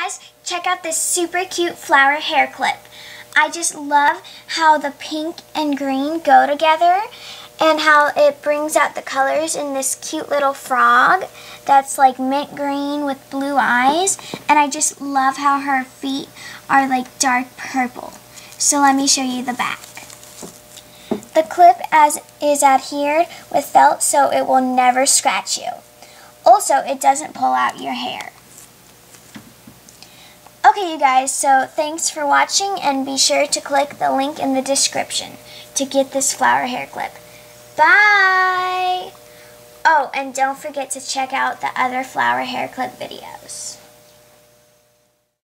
guys, check out this super cute flower hair clip. I just love how the pink and green go together and how it brings out the colors in this cute little frog that's like mint green with blue eyes. And I just love how her feet are like dark purple. So let me show you the back. The clip is adhered with felt so it will never scratch you. Also, it doesn't pull out your hair. Okay, you guys, so thanks for watching, and be sure to click the link in the description to get this flower hair clip. Bye! Oh, and don't forget to check out the other flower hair clip videos.